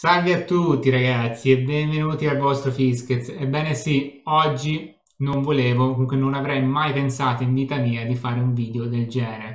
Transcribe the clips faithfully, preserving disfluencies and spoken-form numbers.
Salve a tutti ragazzi e benvenuti al vostro Fiskez. Ebbene sì, oggi non volevo, comunque non avrei mai pensato in vita mia di fare un video del genere.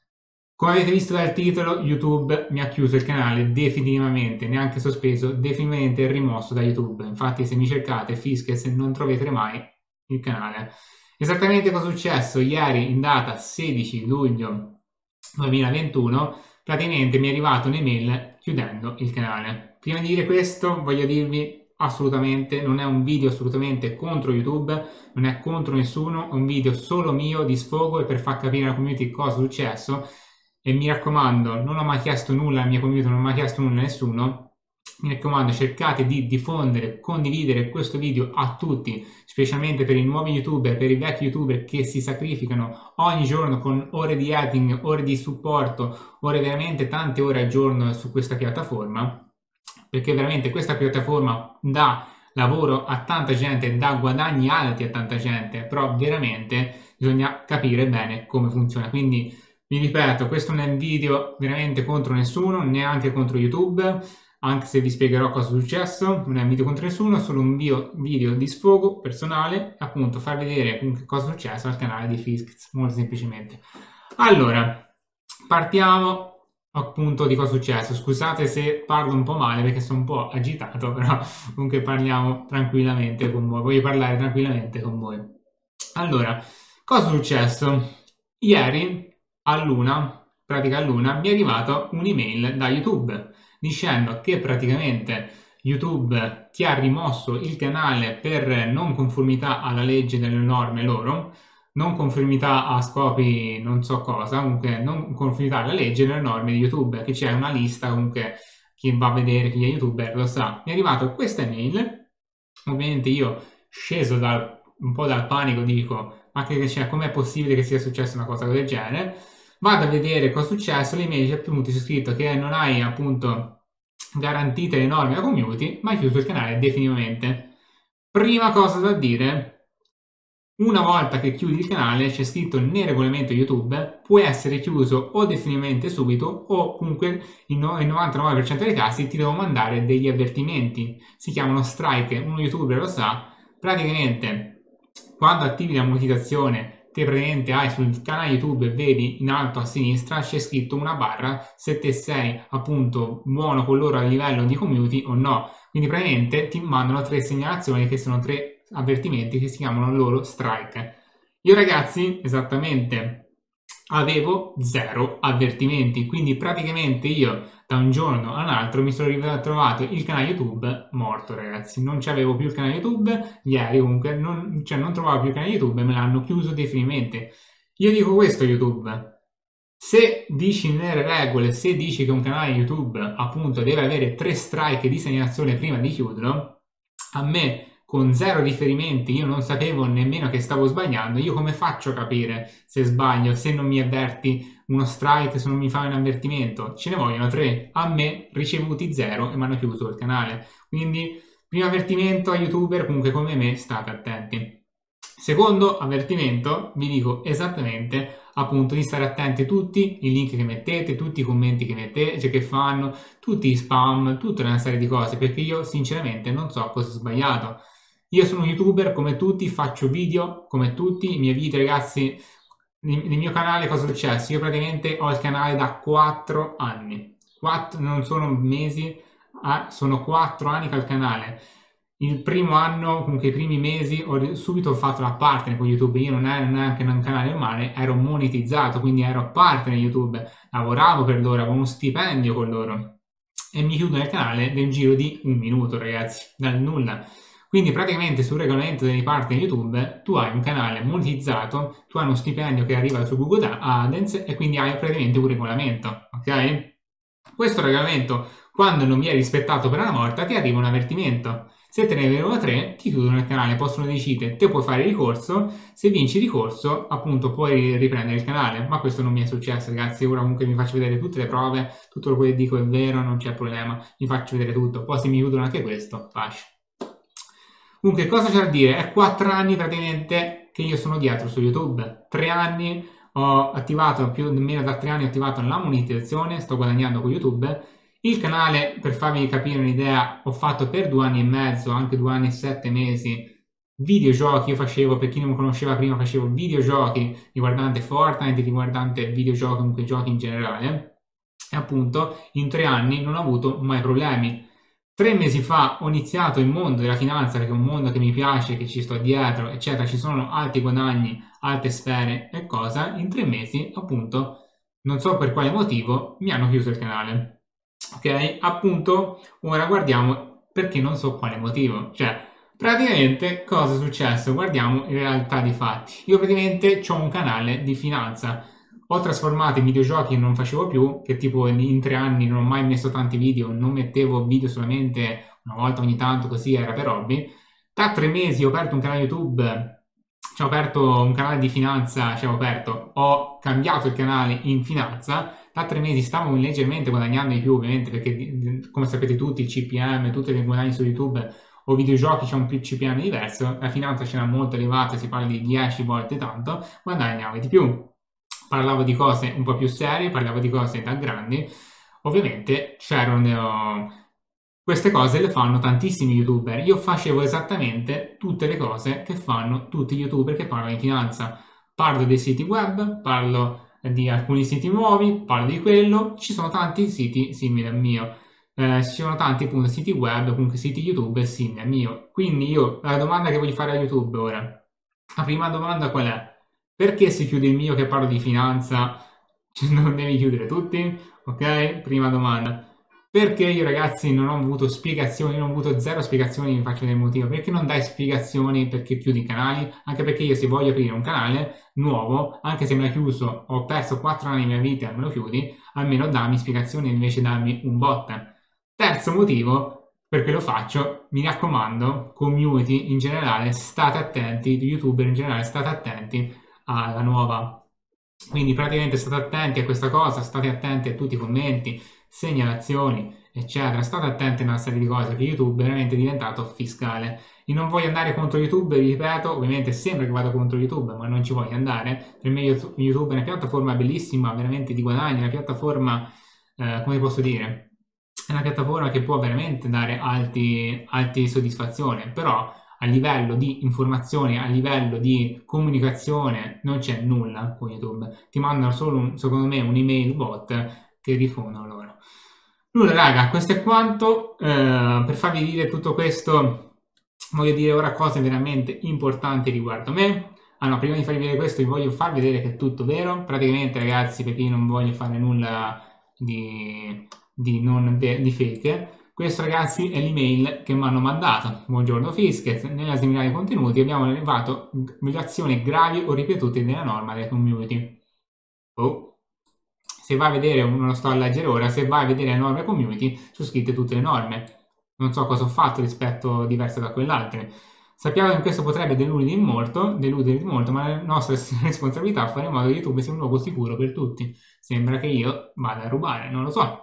Come avete visto dal titolo, YouTube mi ha chiuso il canale definitivamente, neanche sospeso, definitivamente rimosso da YouTube. Infatti se mi cercate Fiskez non troverete mai il canale. Esattamente cosa è successo? Ieri in data sedici luglio duemilaventuno praticamente mi è arrivata un'email chiudendo il canale. Prima di dire questo voglio dirvi assolutamente, non è un video assolutamente contro YouTube, non è contro nessuno, è un video solo mio di sfogo e per far capire alla community cosa è successo. E mi raccomando, non ho mai chiesto nulla alla mia community, non ho mai chiesto nulla a nessuno. Mi raccomando, cercate di diffondere, condividere questo video a tutti, specialmente per i nuovi youtuber, per i vecchi youtuber che si sacrificano ogni giorno con ore di editing, ore di supporto, ore veramente tante ore al giorno su questa piattaforma, perché veramente questa piattaforma dà lavoro a tanta gente, dà guadagni alti a tanta gente, però veramente bisogna capire bene come funziona. Quindi vi ripeto, questo non è un video veramente contro nessuno, neanche contro YouTube, anche se vi spiegherò cosa è successo. Non è un video contro nessuno, è solo un video, video di sfogo personale, appunto far vedere cosa è successo al canale di Fiskez, molto semplicemente. Allora, partiamo appunto di cosa è successo. Scusate se parlo un po' male perché sono un po' agitato, però comunque parliamo tranquillamente con voi, voglio parlare tranquillamente con voi. Allora, cosa è successo? Ieri all'una, pratica all'una, mi è arrivata un'email da YouTube dicendo che praticamente YouTube ti ha rimosso il canale per non conformità alla legge delle norme loro, non conformità a scopi non so cosa, comunque non conformità alla legge delle norme di YouTube, che c'è una lista, comunque chi va a vedere chi è YouTuber lo sa. Mi è arrivata questa email, ovviamente io sceso dal, un po' dal panico dico ma che c'è, com'è possibile che sia successa una cosa del genere? Vado a vedere cosa è successo, l'email c'è appunto scritto che non hai appunto garantite le norme della community, ma hai chiuso il canale definitivamente. Prima cosa da dire, una volta che chiudi il canale, c'è scritto nel regolamento YouTube, può essere chiuso o definitivamente subito o comunque il novantanove per cento dei casi ti devo mandare degli avvertimenti, si chiamano strike, uno youtuber lo sa, praticamente quando attivi la monetizzazione te praticamente hai sul canale YouTube, vedi in alto a sinistra c'è scritto una barra se te sei appunto buono con loro a livello di community o no, quindi praticamente ti mandano tre segnalazioni che sono tre avvertimenti che si chiamano loro strike. Io ragazzi esattamente avevo zero avvertimenti, quindi praticamente io da un giorno a un altro mi sono ritrovato il canale YouTube morto ragazzi, non c'avevo più il canale YouTube, ieri comunque non, cioè non trovavo più il canale YouTube e me l'hanno chiuso definitivamente. Io dico questo YouTube, se dici nelle regole, se dici che un canale YouTube appunto deve avere tre strike di segnalazione prima di chiuderlo, a me con zero riferimenti, io non sapevo nemmeno che stavo sbagliando, io come faccio a capire se sbaglio, se non mi avverti uno strike, se non mi fai un avvertimento? Ce ne vogliono tre, a me ricevuti zero e mi hanno chiuso il canale. Quindi, primo avvertimento a youtuber, comunque come me, state attenti. Secondo avvertimento, vi dico esattamente appunto di stare attenti a tutti i link che mettete, tutti i commenti che mettete, cioè che fanno, tutti i spam, tutta una serie di cose, perché io sinceramente non so cosa ho sbagliato. Io sono un youtuber come tutti, faccio video come tutti, i miei video ragazzi, nel mio canale cosa è successo? Io praticamente ho il canale da quattro anni, quattro, non sono mesi, sono quattro anni che ho il canale. Il primo anno, comunque i primi mesi, ho subito fatto la partner con YouTube, io non ero neanche un canale normale, ero monetizzato, quindi ero partner YouTube, lavoravo per loro, avevo uno stipendio con loro e mi chiudono il canale nel giro di un minuto ragazzi, dal nulla. Quindi praticamente sul regolamento dei partner YouTube tu hai un canale monetizzato, tu hai uno stipendio che arriva su Google AdSense e quindi hai praticamente un regolamento, ok? Questo regolamento quando non viene rispettato per una volta ti arriva un avvertimento. Se te ne arrivano tre ti chiudono il canale, possono decidere, te puoi fare ricorso, se vinci ricorso appunto puoi riprendere il canale, ma questo non mi è successo ragazzi, ora comunque vi faccio vedere tutte le prove, tutto quello che dico è vero, non c'è problema, vi faccio vedere tutto, poi se mi chiudono anche questo, pace. Comunque cosa c'è da dire? È quattro anni praticamente che io sono dietro su YouTube, tre anni ho attivato, più o meno da tre anni ho attivato la monetizzazione, sto guadagnando con YouTube Il canale, per farvi capire un'idea, ho fatto per due anni e mezzo, anche due anni e sette mesi, videogiochi. Io facevo, per chi non mi conosceva prima, facevo videogiochi riguardante Fortnite, riguardante videogiochi, comunque giochi in generale, e appunto in tre anni non ho avuto mai problemi. Tre mesi fa ho iniziato il mondo della finanza, perché è un mondo che mi piace, che ci sto dietro, eccetera, ci sono alti guadagni, alte sfere e cosa. In tre mesi, appunto, non so per quale motivo, mi hanno chiuso il canale. Ok? Appunto, ora guardiamo perché non so quale motivo. Cioè, praticamente, cosa è successo? Guardiamo in realtà di fatti. Io praticamente ho un canale di finanza. Ho trasformato i videogiochi che non facevo più, che tipo in tre anni non ho mai messo tanti video, non mettevo video solamente una volta ogni tanto, così era per hobby. Da tre mesi ho aperto un canale YouTube, cioè ho aperto un canale di finanza, cioè ho aperto, ho cambiato il canale in finanza. Da tre mesi stavo leggermente guadagnando di più, ovviamente, perché come sapete tutti il C P M, tutti i guadagni su YouTube o videogiochi c'è un C P M diverso, la finanza c'era molto elevata, si parla di dieci volte tanto, guadagnavo di più. Parlavo di cose un po' più serie, parlavo di cose da grandi. Ovviamente c'erano queste cose, le fanno tantissimi youtuber. Io facevo esattamente tutte le cose che fanno tutti gli youtuber che parlano di finanza. Parlo dei siti web, parlo di alcuni siti nuovi, parlo di quello. Ci sono tanti siti simili al mio. Eh, ci sono tanti appunto siti web, comunque siti YouTube simili al mio. Quindi io, la domanda che voglio fare a YouTube ora, la prima domanda qual è? Perché si chiude il mio che parlo di finanza? Cioè, non devi chiudere tutti? Ok? Prima domanda. Perché io ragazzi non ho avuto spiegazioni, non ho avuto zero spiegazioni, vi faccio vedere il motivo. Perché non dai spiegazioni perché chiudi i canali? Anche perché io se voglio aprire un canale nuovo, anche se me l'ha chiuso, ho perso quattro anni di mia vita e me lo chiudi, almeno dammi spiegazioni invece dammi un bot. Terzo motivo, perché lo faccio, mi raccomando, community in generale, state attenti, youtuber in generale, state attenti alla nuova. Quindi praticamente state attenti a questa cosa, state attenti a tutti i commenti, segnalazioni, eccetera. State attenti a una serie di cose, perché YouTube è veramente diventato fiscale. Io non voglio andare contro YouTube, vi ripeto, ovviamente sembra che vado contro YouTube, ma non ci voglio andare. Per me YouTube è una piattaforma bellissima, veramente di guadagno, una piattaforma, eh, come posso dire, è una piattaforma che può veramente dare alti, alti soddisfazione, però a livello di informazione, a livello di comunicazione non c'è nulla con YouTube. Ti mandano solo, un, secondo me, un'email bot che rifondono loro. Nulla raga, questo è quanto. Eh, per farvi dire tutto questo voglio dire ora cose veramente importanti riguardo me. Ah no, prima di farvi vedere questo vi voglio far vedere che è tutto vero. Praticamente ragazzi, perché io non voglio fare nulla di, di, non, di fake, questo ragazzi è l'email che mi hanno mandato. Buongiorno Fiskez, nella seminale dei contenuti abbiamo rilevato violazioni gravi o ripetute della norma della community. Oh. Se vai a vedere, non lo sto a leggere ora, se vai a vedere le norme community, sono scritte tutte le norme. Non so cosa ho fatto rispetto diverso da quell'altra. Sappiamo che questo potrebbe deludere molto, deludere molto, ma è la nostra responsabilità fare in modo che YouTube sia un luogo sicuro per tutti. Sembra che io vada a rubare, non lo so.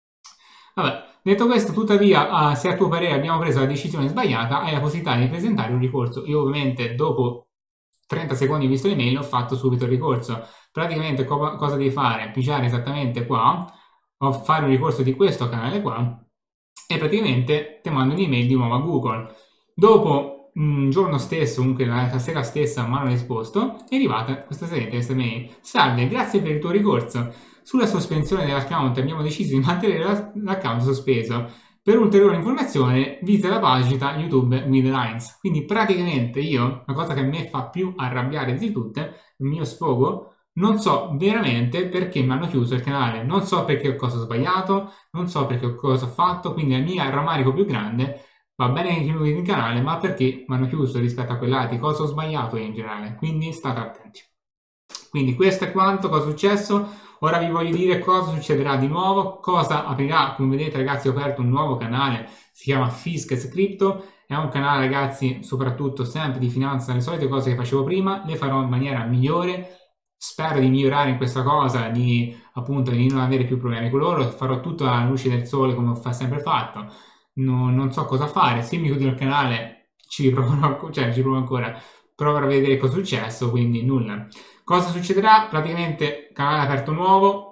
Vabbè. Detto questo, tuttavia, se a tuo parere abbiamo preso la decisione sbagliata, hai la possibilità di presentare un ricorso. Io ovviamente dopo trenta secondi visto l'email ho fatto subito il ricorso. Praticamente co cosa devi fare? Pigiare esattamente qua, o fare un ricorso di questo canale qua, e praticamente ti mando un'email di nuovo a Google. Dopo un giorno stesso, comunque la sera stessa mi hanno risposto, è arrivata questa seguente questa mail. Salve, grazie per il tuo ricorso. Sulla sospensione dell'account abbiamo deciso di mantenere l'account sospeso. Per ulteriore informazione visita la pagina YouTube Guidelines. Quindi praticamente io, la cosa che a me fa più arrabbiare di tutte, il mio sfogo, non so veramente perché mi hanno chiuso il canale. Non so perché ho cosa sbagliato, non so perché ho cosa ho fatto, quindi il mio rammarico più grande, va bene che chiudo il canale, ma perché mi hanno chiuso rispetto a quell'altro, cosa ho sbagliato in generale. Quindi state attenti. Quindi questo è quanto, cosa è successo. Ora vi voglio dire cosa succederà di nuovo, cosa aprirà. Come vedete ragazzi ho aperto un nuovo canale, si chiama Fiskez Crypto, è un canale ragazzi soprattutto sempre di finanza, le solite cose che facevo prima, le farò in maniera migliore, spero di migliorare in questa cosa, di appunto di non avere più problemi con loro, farò tutto alla luce del sole come ho sempre fatto, non, non so cosa fare, se mi chiudono il canale ci provo, cioè, ci provo ancora, proverò a vedere cosa è successo, quindi nulla. Cosa succederà? Praticamente canale aperto nuovo,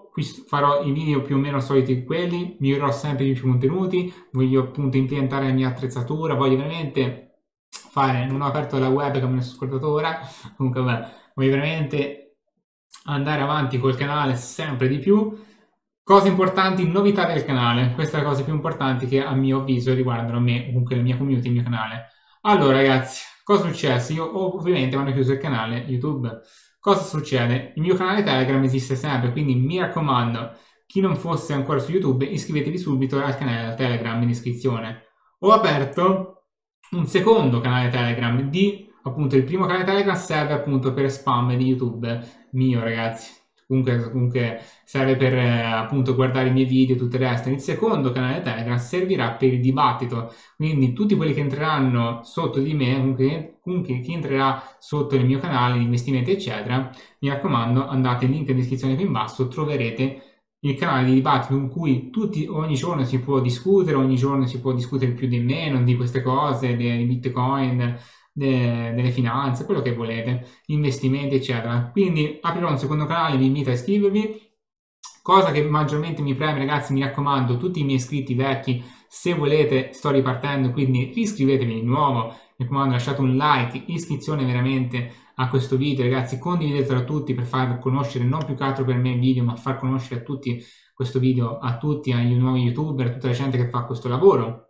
qui farò i video più o meno soliti di quelli, migliorerò sempre di più contenuti, voglio appunto impiantare la mia attrezzatura, voglio veramente fare, non ho aperto la webcam, me ne sono scordato ora, comunque vabbè, voglio veramente andare avanti col canale sempre di più. Cose importanti, novità del canale, queste sono le cose più importanti che a mio avviso riguardano me, comunque la mia community, il mio canale. Allora ragazzi, cosa è successo? Io ovviamente mi hanno chiuso il canale YouTube. Cosa succede? Il mio canale Telegram esiste sempre, quindi mi raccomando, chi non fosse ancora su YouTube, iscrivetevi subito al canale Telegram in iscrizione. Ho aperto un secondo canale Telegram di, appunto, il primo canale Telegram serve appunto per spam di YouTube mio, ragazzi. Comunque, comunque serve per eh, appunto guardare i miei video e tutto il resto. Il secondo canale Telegram servirà per il dibattito, quindi tutti quelli che entreranno sotto di me, comunque, comunque chi entrerà sotto il mio canale di investimenti eccetera, mi raccomando, andate in link in descrizione qui in basso, troverete il canale di dibattito in cui tutti, ogni giorno si può discutere, ogni giorno si può discutere più di meno di queste cose, dei bitcoin, de, delle finanze, quello che volete, investimenti eccetera. Quindi aprirò un secondo canale, vi invito a iscrivervi. Cosa che maggiormente mi preme, ragazzi, mi raccomando, tutti i miei iscritti vecchi, se volete sto ripartendo, quindi iscrivetevi di nuovo, mi raccomando, lasciate un like, iscrizione veramente a questo video, ragazzi, condividetelo a tutti per far conoscere, non più che altro per me il video, ma far conoscere a tutti questo video, a tutti, agli nuovi youtuber, a tutta la gente che fa questo lavoro.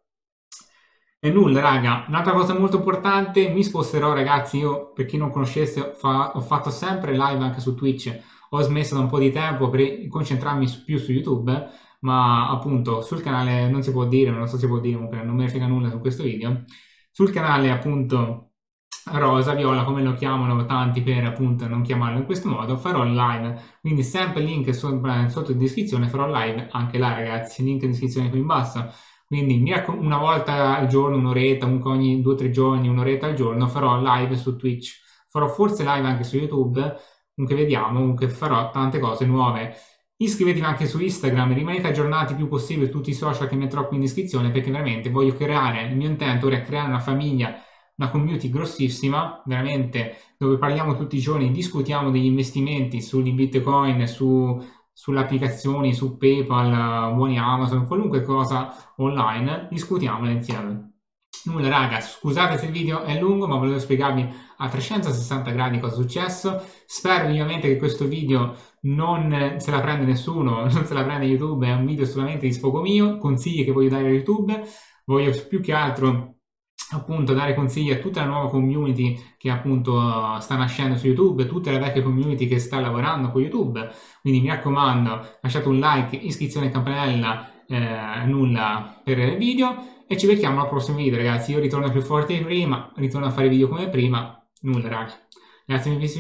E nulla, raga, un'altra cosa molto importante, mi sposterò, ragazzi, io per chi non conoscesse fa, ho fatto sempre live anche su Twitch, ho smesso da un po' di tempo per concentrarmi su, più su YouTube, ma appunto sul canale non si può dire, non so se si può dire, comunque non me ne frega nulla su questo video, sul canale appunto rosa, viola, come lo chiamano tanti per appunto non chiamarlo in questo modo, farò live, quindi sempre link sotto, sotto in descrizione, farò live anche là, ragazzi, link in descrizione qui in basso. Quindi una volta al giorno, un'oretta, ogni due o tre giorni, un'oretta al giorno farò live su Twitch. Farò forse live anche su YouTube, comunque vediamo, comunque farò tante cose nuove. Iscrivetevi anche su Instagram, rimanete aggiornati il più possibile su tutti i social che metterò qui in descrizione, perché veramente voglio creare, il mio intento ora è creare una famiglia, una community grossissima, veramente, dove parliamo tutti i giorni, discutiamo degli investimenti sugli bitcoin, su... sulle applicazioni, su PayPal, buoni Amazon, qualunque cosa online, discutiamola insieme. Nulla raga, scusate se il video è lungo, ma volevo spiegarvi a trecentosessanta gradi cosa è successo. Spero vivamente che questo video non se la prende nessuno, non se la prende YouTube, è un video solamente di sfogo mio, consigli che voglio dare a YouTube, voglio più che altro appunto dare consigli a tutta la nuova community che appunto uh, sta nascendo su YouTube, tutte le vecchie community che sta lavorando con YouTube, quindi mi raccomando, lasciate un like, iscrizione e campanella, eh, nulla per il video e ci becchiamo al prossimo video, ragazzi. Io ritorno più forte di prima, ritorno a fare video come prima, nulla raga, grazie per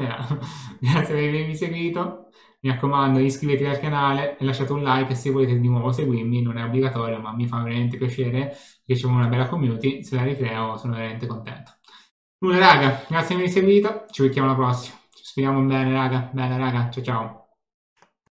avermi seguito, mi raccomando iscrivetevi al canale e lasciate un like se volete di nuovo seguirmi, non è obbligatorio ma mi fa veramente piacere che c'è una bella community, se la ricreo sono veramente contento. Nulla raga, grazie per avermi seguito, ci becchiamo alla prossima, ci speriamo bene raga, bene raga, ciao ciao.